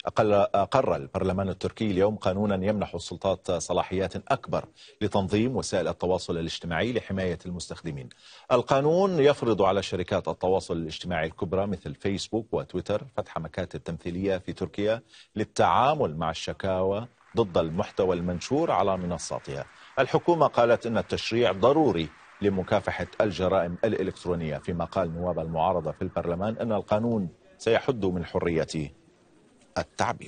أقر البرلمان التركي اليوم قانونا يمنح السلطات صلاحيات أكبر لتنظيم وسائل التواصل الاجتماعي لحماية المستخدمين. القانون يفرض على شركات التواصل الاجتماعي الكبرى مثل فيسبوك وتويتر فتح مكاتب تمثيلية في تركيا للتعامل مع الشكاوى ضد المحتوى المنشور على منصاتها. الحكومة قالت إن التشريع ضروري لمكافحة الجرائم الإلكترونية، فيما قال نواب المعارضة في البرلمان أن القانون سيحد من حرية التعبير.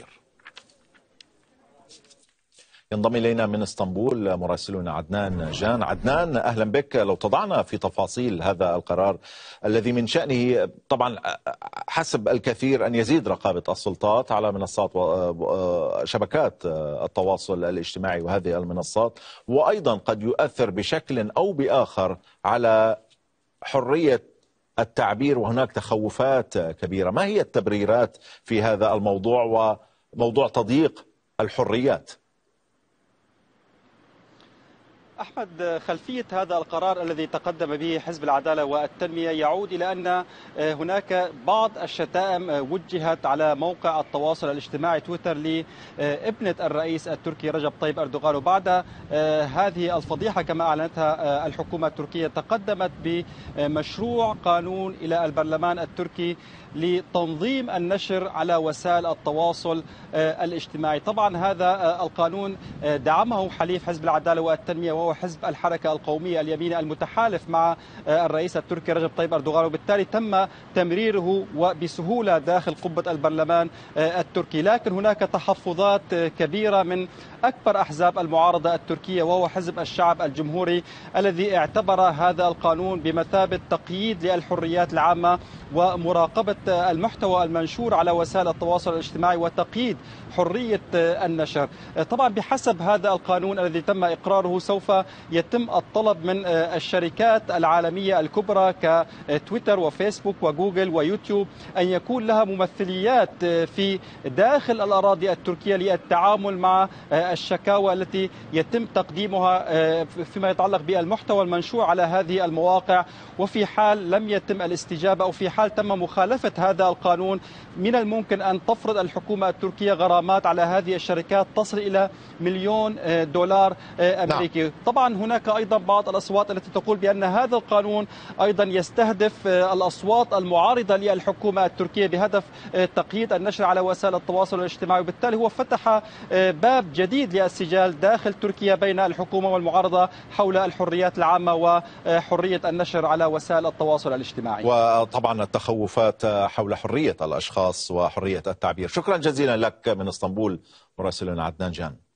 ينضم إلينا من اسطنبول مراسلنا عدنان جان. عدنان، أهلا بك. لو تضعنا في تفاصيل هذا القرار الذي من شأنه طبعا حسب الكثير أن يزيد رقابة السلطات على منصات شبكات التواصل الاجتماعي وهذه المنصات، وأيضا قد يؤثر بشكل أو بآخر على حرية التعبير، وهناك تخوفات كبيرة. ما هي التبريرات في هذا الموضوع وموضوع تضييق الحريات؟ أحمد، خلفية هذا القرار الذي تقدم به حزب العدالة والتنمية يعود إلى أن هناك بعض الشتائم وجهت على موقع التواصل الاجتماعي تويتر لابنة الرئيس التركي رجب طيب أردوغان. وبعد هذه الفضيحة كما أعلنتها الحكومة التركية تقدمت بمشروع قانون إلى البرلمان التركي لتنظيم النشر على وسائل التواصل الاجتماعي. طبعا هذا القانون دعمه حليف حزب العدالة والتنمية وهو حزب الحركة القومية اليميني المتحالف مع الرئيس التركي رجب طيب أردوغان، وبالتالي تم تمريره وبسهولة داخل قبة البرلمان التركي. لكن هناك تحفظات كبيرة من أكبر أحزاب المعارضة التركية وهو حزب الشعب الجمهوري الذي اعتبر هذا القانون بمثابة تقييد للحريات العامة ومراقبة المحتوى المنشور على وسائل التواصل الاجتماعي وتقييد حرية النشر. طبعا بحسب هذا القانون الذي تم إقراره سوف يتم الطلب من الشركات العالمية الكبرى كتويتر وفيسبوك وجوجل ويوتيوب أن يكون لها ممثليات في داخل الأراضي التركية للتعامل مع الشكاوى التي يتم تقديمها فيما يتعلق بالمحتوى المنشور على هذه المواقع. وفي حال لم يتم الاستجابة أو في حال تم مخالفة هذا القانون من الممكن أن تفرض الحكومة التركية غرامات على هذه الشركات تصل إلى $1,000,000 أمريكي. طبعا هناك أيضا بعض الأصوات التي تقول بأن هذا القانون أيضا يستهدف الأصوات المعارضة للحكومة التركية بهدف تقييد النشر على وسائل التواصل الاجتماعي، وبالتالي هو فتح باب جديد للسجال داخل تركيا بين الحكومة والمعارضة حول الحريات العامة وحرية النشر على وسائل التواصل الاجتماعي، وطبعا التخوفات حول حرية الأشخاص وحرية التعبير. شكرا جزيلا لك من اسطنبول مراسلنا عدنان جان.